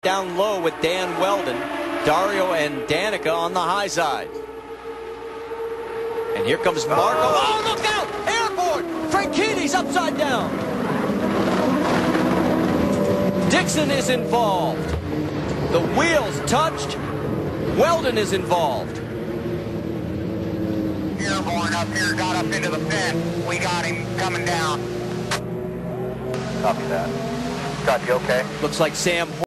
Down low with Dan Weldon, Dario and Danica on the high side. And here comes Marco. Oh, look out! Airborne! Franchitti's upside down. Dixon is involved. The wheels touched. Weldon is involved. Airborne up here, got up into the fence. We got him coming down. Copy that. Scott, you okay? Looks like Sam